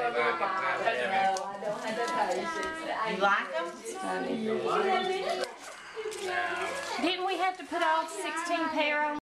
You like them? Didn't we have to put all 16 pair on?